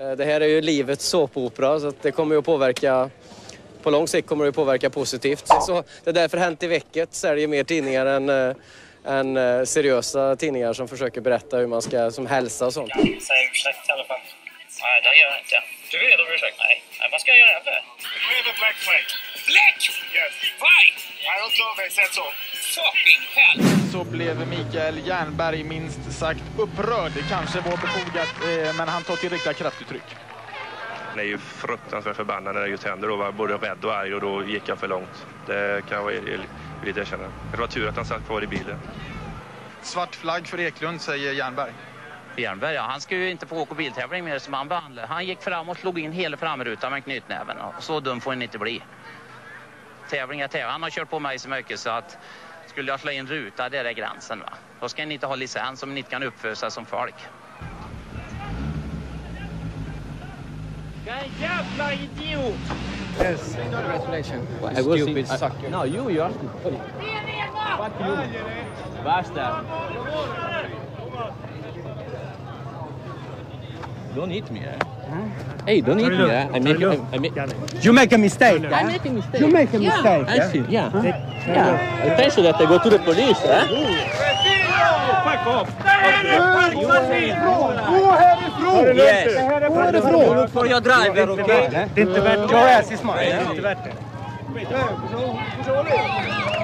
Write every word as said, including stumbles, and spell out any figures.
Det här är ju livets såpopera, så att det kommer ju att påverka, på lång sikt kommer det att påverka positivt. Så det är därför Hänt i Vecket säljer mer tidningar än, än seriösa tidningar som försöker berätta hur man ska, som hälsa och sånt. Jag kan säga ursäkt i alla fall. Nej, det gör jag inte. Du vet om ursäkt? Nej. Nej, vad ska jag göra för? We have a black flag. Black? Yes. Why? I don't know if they said so. Fucking hell! Så blev Mikael Jernberg minst sagt upprörd. Det kanske var befogat, eh, men han tar till riktiga kraftuttryck. Han är ju fruktansvärt förbannad när det just händer. Då var både rädd och arg och då gick jag för långt. Det kan jag vilja erkänna. Det var tur att han satt kvar i bilen. Svart flagg för Eklund, säger Jernberg. Jernberg, ja, han ska ju inte få åka biltävling mer som han behandlar. Han gick fram och slog in hela framrutan med knytnäven. Och så dum får han inte bli. Tävling är tävling. Han har kört på mig så mycket så att skulle jag slå in ruta, det är gränsen, va. Då ska ni inte ha licens om ni inte kan uppföra sig som folk. Vilken jävla idiot! Yes, congratulations. I was stupid sucker. No, you, you asked me. Fuck you. Basta. Don't hit me, eh? Hey, don't hit me, eh? I make, I, I make... You make a mistake. I make a mistake. You make a yeah, mistake. I see, yeah. Yeah. I think so that I go to the police, eh? Fuck off! Gå härifrån! Yes. Gå härifrån! For your driver, okay? Det är inte värt det. Your ass is mine. Det är inte värt det.